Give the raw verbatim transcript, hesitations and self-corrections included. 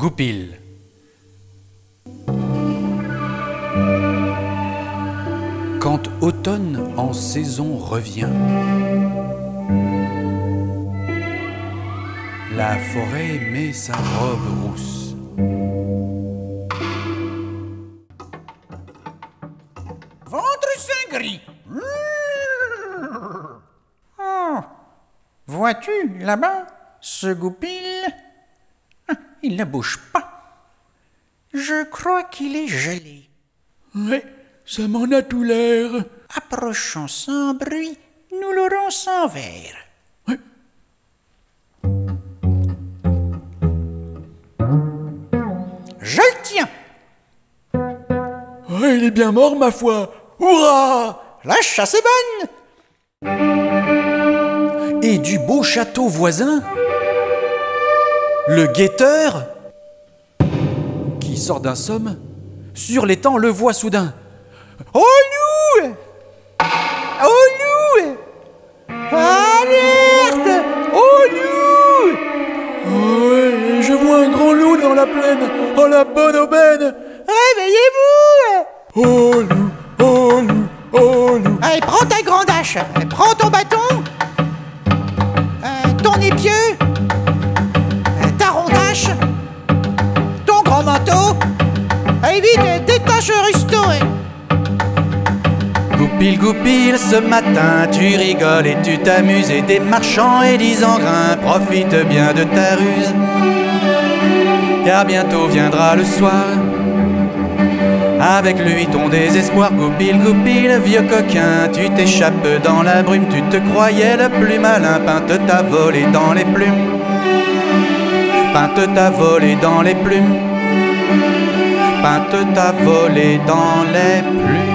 Goupil. Quand automne en saison revient, la forêt met sa robe rousse. Ventre saint gris. Oh, vois-tu là-bas ce goupil? Il ne bouge pas. Je crois qu'il est gelé. Ouais, ça m'en a tout l'air. Approchons sans bruit, nous l'aurons sans verre. Ouais. Je le tiens. Ouais, il est bien mort, ma foi. Hurrah! La chasse est bonne. Et du beau château voisin, le guetteur, qui sort d'un somme, sur l'étang le voit soudain. Au loup! Au loup! Alerte! Au loup! Ouais, je vois un grand loup dans la plaine, en la bonne aubaine. Réveillez-vous! Oh loup, oh loup, oh loup. Allez, prends ta grande hache, prends ton bâton, euh, ton épieu, euh, ta rondache, ton grand manteau. Allez vite, détache le rusto. Goupil, goupil, ce matin tu rigoles et tu t'amuses, et des marchands et des engrains profitent bien de ta ruse. Car bientôt viendra le soir, avec lui ton désespoir. Goupil, goupil, vieux coquin, tu t'échappes dans la brume, tu te croyais le plus malin, Pinte t'a volé dans les plumes, Pinte t'a volé dans les plumes, Pinte t'a volé dans les plumes.